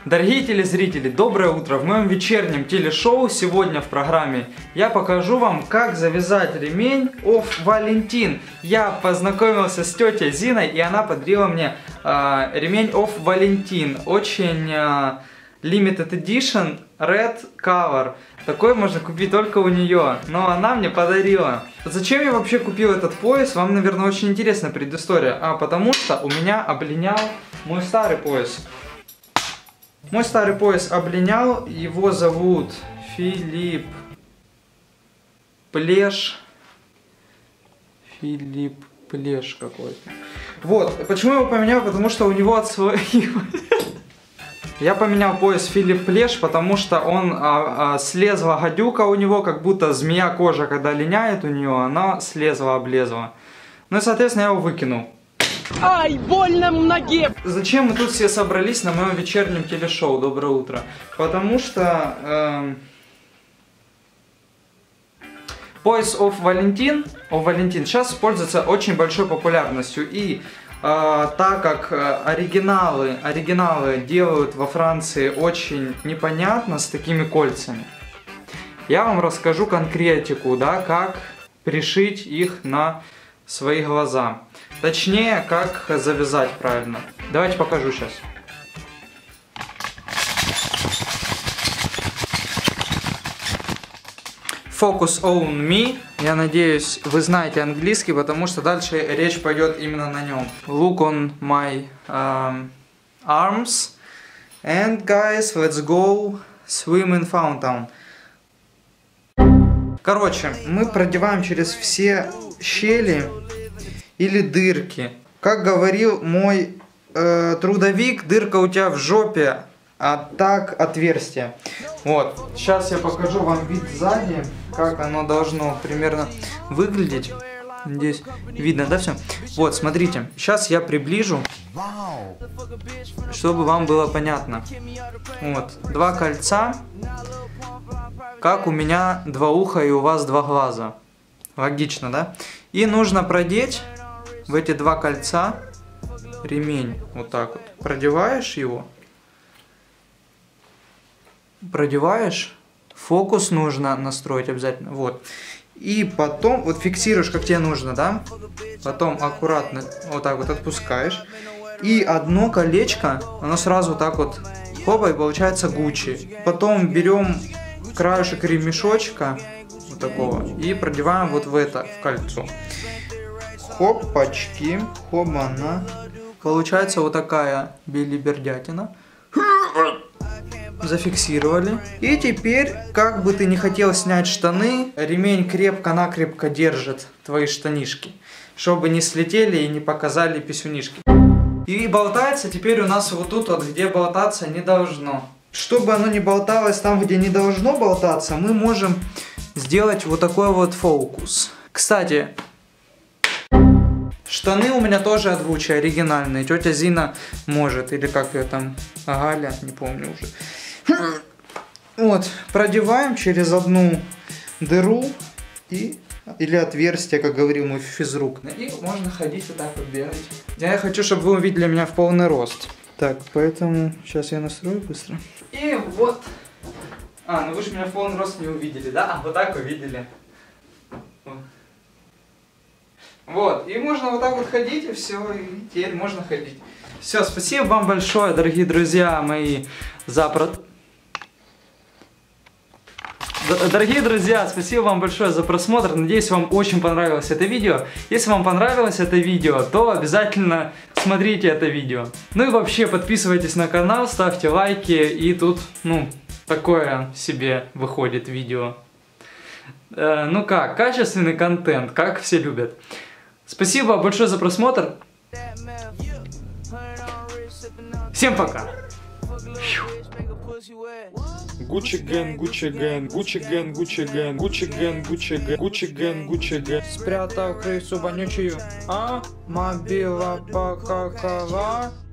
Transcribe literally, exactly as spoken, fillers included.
Дорогие телезрители, доброе утро! В моем вечернем телешоу сегодня в программе я покажу вам, как завязать ремень of Valentin. Я познакомился с тетей Зиной, и она подарила мне э, ремень of Valentin. Очень э, limited edition, red cover. Такой можно купить только у нее, но она мне подарила. Зачем я вообще купил этот пояс? Вам, наверное, очень интересная предыстория. А потому что у меня облинял мой старый пояс. Мой старый пояс облинял, его зовут Филипп Плеш. Филипп Плеш какой-то. Вот, почему я его поменял? Потому что у него отслоилось. Я поменял пояс Филипп Плеш, потому что он а, а, слезла гадюка у него, как будто змея кожа, когда линяет у нее, она слезла, облезла. Ну и, соответственно, я его выкинул. Ай, больно в ноге! Зачем мы тут все собрались на моем вечернем телешоу «Доброе утро»? Потому что э, пояс of Valentin, of Valentin сейчас пользуется очень большой популярностью. И э, так как оригиналы, оригиналы делают во Франции очень непонятно с такими кольцами, я вам расскажу конкретику, да, как пришить их на свои глаза. Точнее, как завязать правильно. Давайте покажу сейчас. Focus on me. Я надеюсь, вы знаете английский, потому что дальше речь пойдет именно на нем. Look on my um, arms. And guys, let's go swim in fountain. Короче, мы продеваем через все щели или дырки. Как говорил мой э, трудовик, дырка у тебя в жопе, а так отверстие. Вот, сейчас я покажу вам вид сзади, как оно должно примерно выглядеть. Здесь видно, да, все? Вот, смотрите, сейчас я приближу, чтобы вам было понятно. Вот, два кольца, как у меня два уха и у вас два глаза. Логично, да? И нужно продеть в эти два кольца ремень. Вот так вот. Продеваешь его. Продеваешь. Фокус нужно настроить обязательно. Вот. И потом, вот фиксируешь, как тебе нужно, да? Потом аккуратно вот так вот отпускаешь. И одно колечко, оно сразу так вот, хопа, и получается Гуччи. Потом берем краешек ремешочка, вот такого, и продеваем вот в это, в кольцо. Хопачки, хобана. Получается вот такая билибердятина. Зафиксировали. И теперь, как бы ты не хотел снять штаны, ремень крепко-накрепко держит твои штанишки, чтобы не слетели и не показали писюнишки. И болтается теперь у нас вот тут, вот, где болтаться не должно. Чтобы оно не болталось там, где не должно болтаться, мы можем сделать вот такой вот фокус. Кстати, штаны у меня тоже озвучие оригинальные. Тетя Зина может, или как ее там, Галя, не помню уже. Вот, продеваем через одну дыру и, или отверстие, как говорил мой физрук. И можно ходить вот так вот бегать. Я хочу, чтобы вы увидели меня в полный рост. Так, поэтому сейчас я настрою быстро. И вот. А, ну вы же меня в полный рост не увидели, да? А вот так увидели. Вот, и можно вот так вот ходить, и все, и теперь можно ходить. Все, спасибо вам большое, дорогие друзья мои, за про... Дорогие друзья, спасибо вам большое за просмотр. Надеюсь, вам очень понравилось это видео. Если вам понравилось это видео, то обязательно смотрите это видео. Ну и вообще подписывайтесь на канал, ставьте лайки. И тут, ну, такое себе выходит видео. Э, ну как, качественный контент, как все любят. Спасибо большое за просмотр. Всем пока. Гуччи Гэн, Гуччи Гэн, Гуччи Гэн, Гуччи Гэн, Гуччи Гэн, Гуччи Гэн, Гуччи Гэн, Гуччи Гэн. Спрятал крысу вонючую, а? Мобила покакала.